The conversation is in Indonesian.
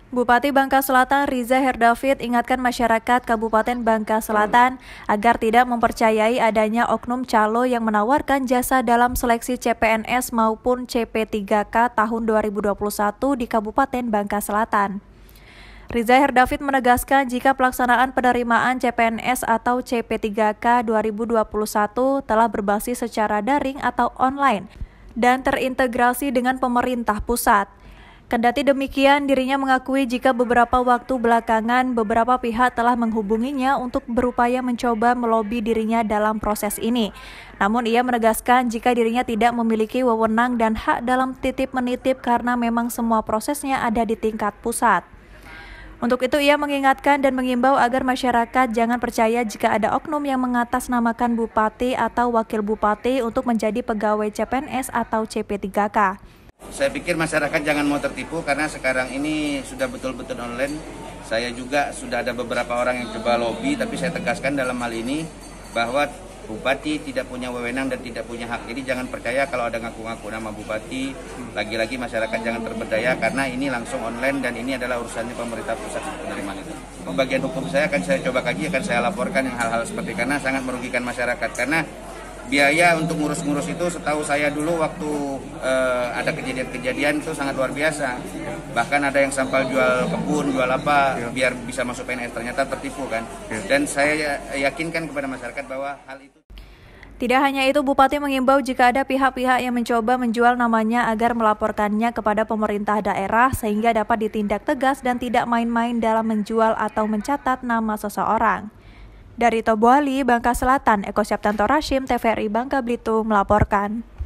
Bupati Bangka Selatan Riza Herdavid ingatkan masyarakat Kabupaten Bangka Selatan agar tidak mempercayai adanya oknum calo yang menawarkan jasa dalam seleksi CPNS maupun CP3K tahun 2021 di Kabupaten Bangka Selatan. Riza Herdavid menegaskan jika pelaksanaan penerimaan CPNS atau CP3K 2021 telah berbasis secara daring atau online dan terintegrasi dengan pemerintah pusat. Kendati demikian, dirinya mengakui jika beberapa waktu belakangan beberapa pihak telah menghubunginya untuk berupaya mencoba melobi dirinya dalam proses ini. Namun ia menegaskan jika dirinya tidak memiliki wewenang dan hak dalam titip-menitip karena memang semua prosesnya ada di tingkat pusat. Untuk itu ia mengingatkan dan mengimbau agar masyarakat jangan percaya jika ada oknum yang mengatasnamakan bupati atau wakil bupati untuk menjadi pegawai CPNS atau CP3K. Saya pikir masyarakat jangan mau tertipu karena sekarang ini sudah betul-betul online. Saya juga sudah ada beberapa orang yang coba lobby, tapi saya tegaskan dalam hal ini bahwa bupati tidak punya wewenang dan tidak punya hak. Jadi jangan percaya kalau ada ngaku-ngaku nama bupati. Lagi-lagi masyarakat jangan terperdaya karena ini langsung online dan ini adalah urusannya pemerintah pusat penerimaan itu. Pembagian hukum saya akan saya coba kaji, akan saya laporkan yang hal-hal seperti karena sangat merugikan masyarakat. Karena biaya untuk ngurus-ngurus itu setahu saya dulu waktu ada kejadian-kejadian itu sangat luar biasa. Bahkan ada yang sampai jual kebun, jual apa biar bisa masuk PNS, ternyata tertipu kan. Dan saya yakinkan kepada masyarakat bahwa hal itu. Tidak hanya itu, Bupati mengimbau jika ada pihak-pihak yang mencoba menjual namanya agar melaporkannya kepada pemerintah daerah sehingga dapat ditindak tegas dan tidak main-main dalam menjual atau mencatat nama seseorang. Dari Tobuali, Bangka Selatan, Eko Septanto Rashim, TVRI Bangka Belitung melaporkan.